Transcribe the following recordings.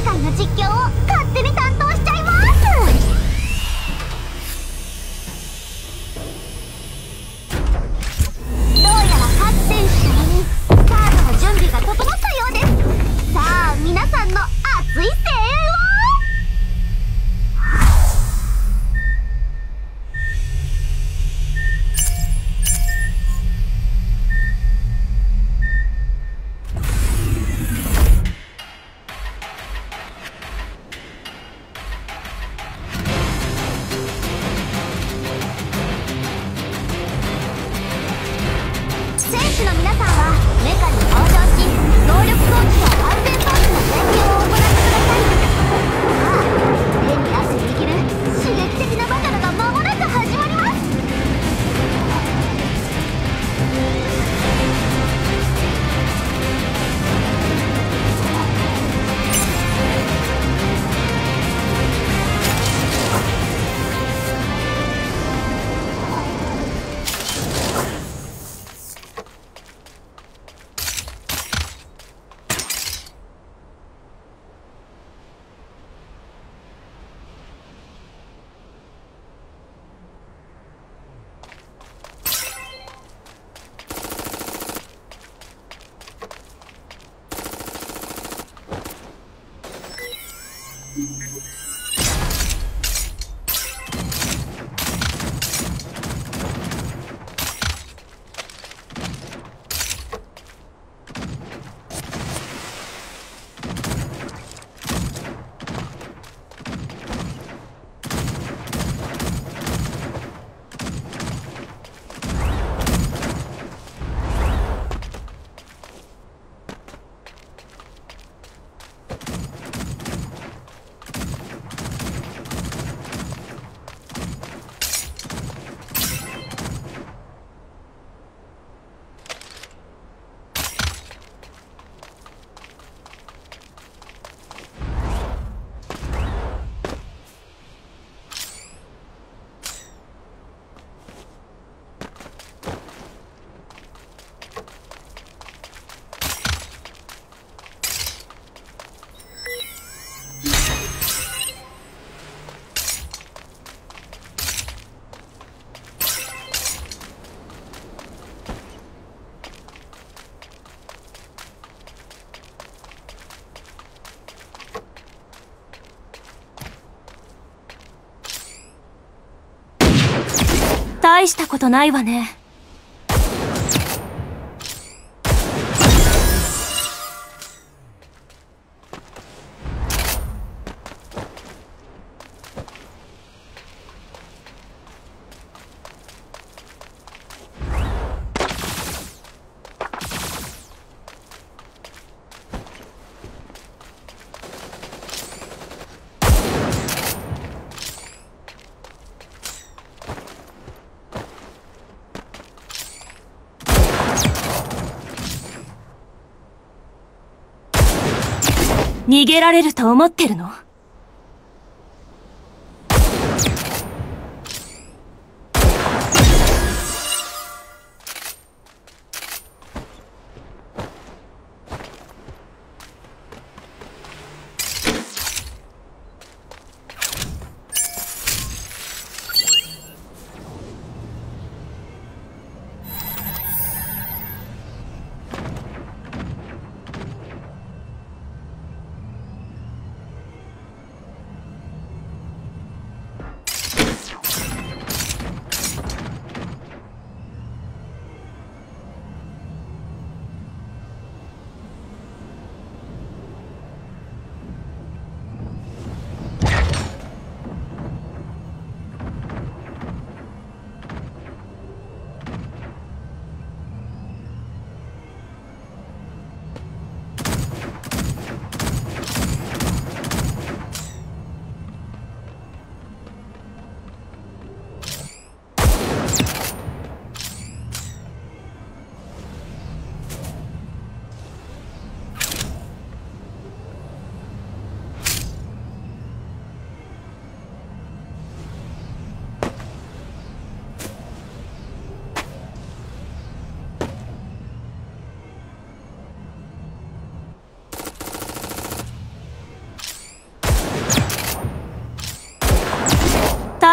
界の実況を勝手に担当しちゃいます。どうやら各選手ともにカードの準備が整ったようです。さあ皆さんの熱い声援を。選手の皆さんはメカに登場し、能力装置と安全装置の点検を行ってください。さあ手に汗握る刺激的なバトルが間もなく始まります。 大したことないわね。逃げられると思ってるの？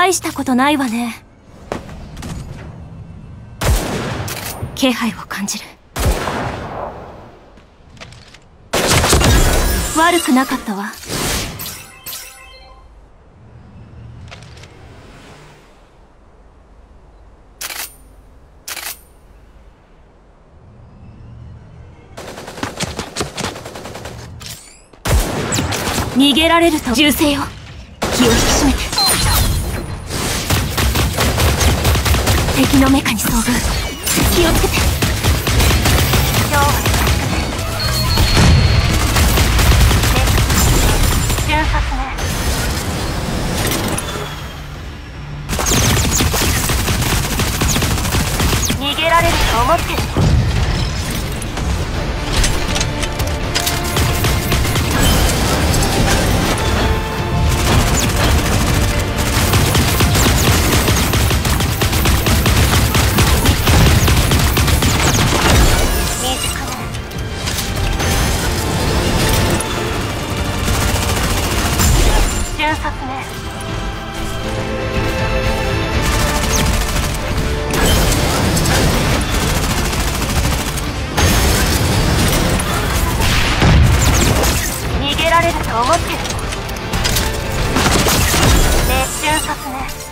大したことないわね。気配を感じる。悪くなかったわ。逃げられると銃声よ。気を引き締めて。敵のメカに遭遇。気をつけて。瞬殺ね。逃げられると思ってる。瞬殺ね。逃げられると思ってる。瞬殺ね。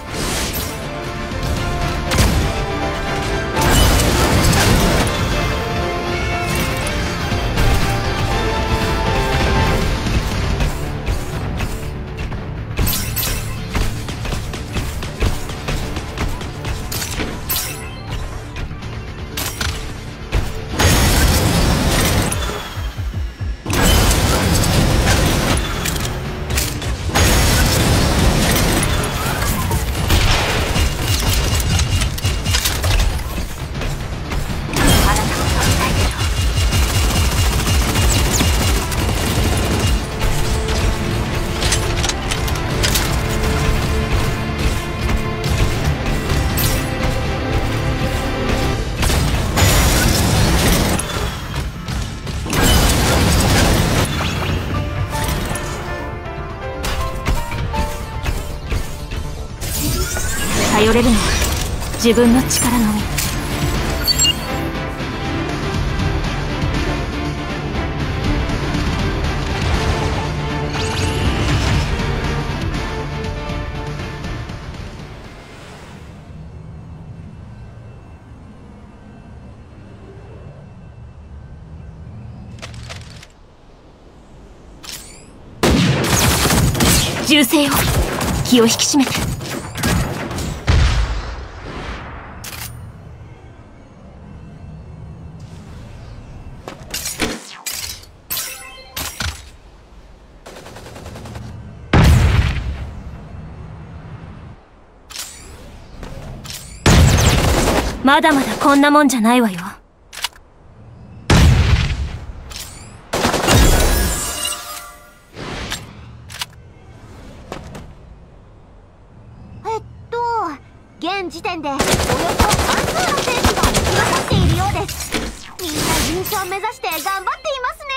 頼れるのは自分の力のみ。銃声よ。気を引き締めて。まだまだこんなもんじゃないわよ。 現時点でおよそ半数の選手が行き渡っているようです。みんな優勝目指して頑張っていますね。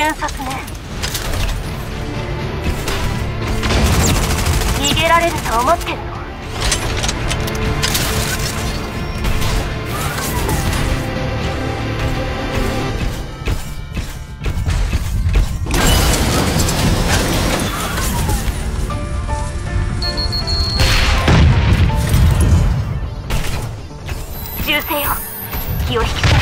検察ね。逃げられると思ってるの？銃声よ、気を引き締めて。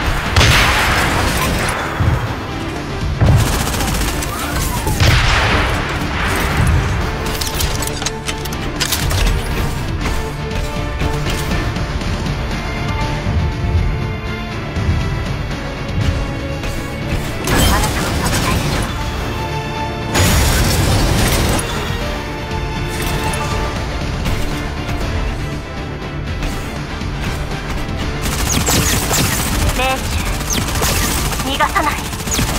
逃がさない。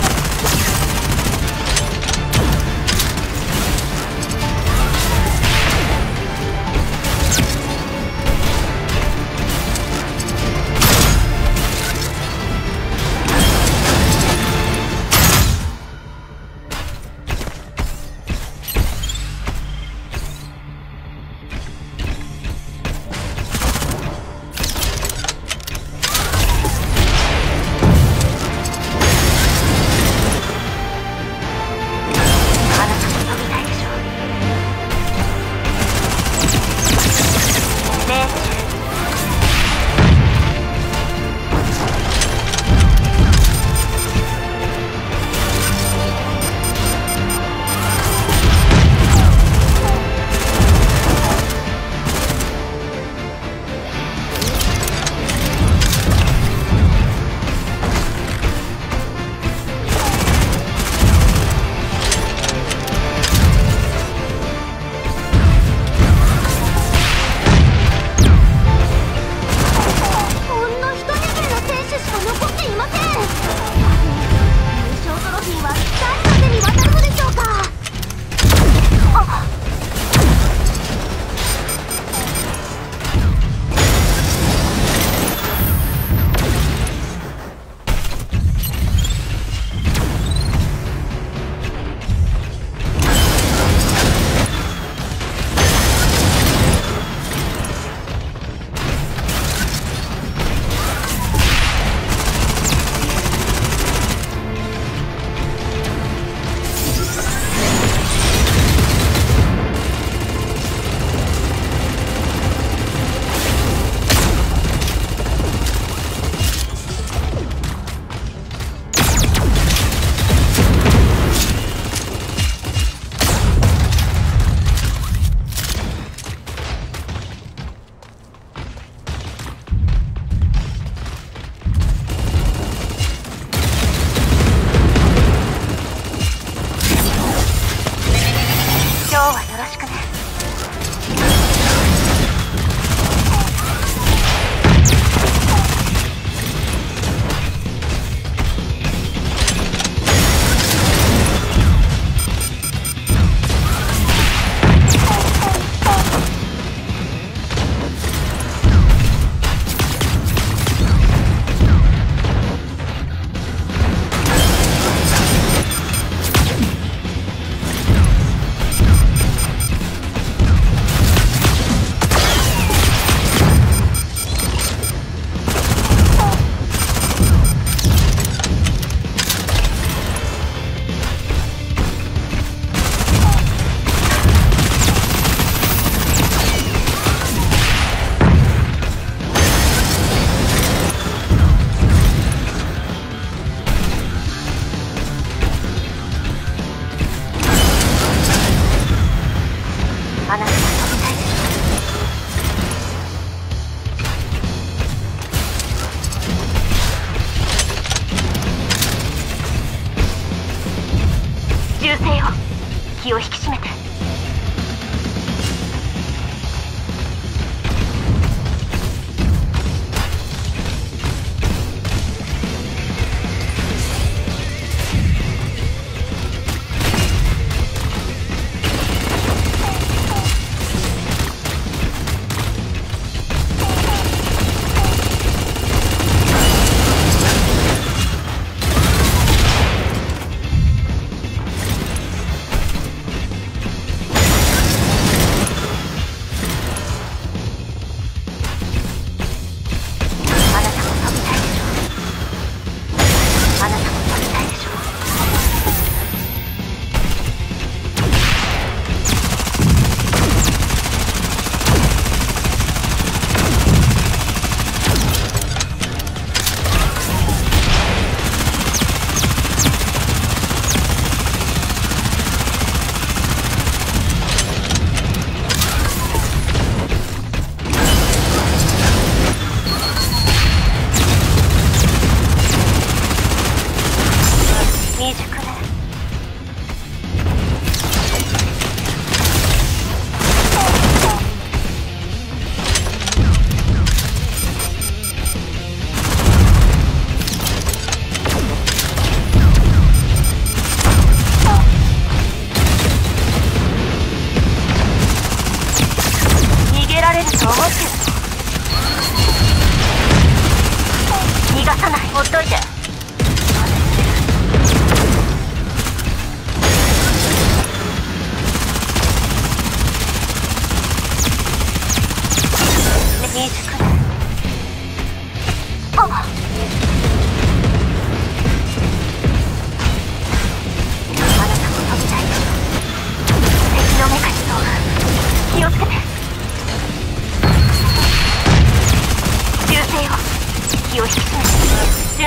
銃声よ、気を引き締めて。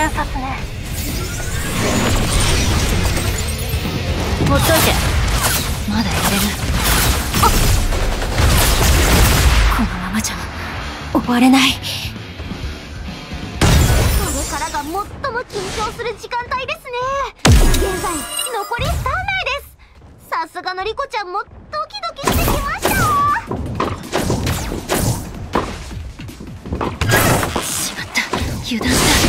瞬殺ね。ほっといて。まだやれる。このままじゃ終われない。 これからが最も緊張する時間帯ですね。現在残り3名です。さすがのリコちゃんもドキドキしてきました。 しまった、油断した。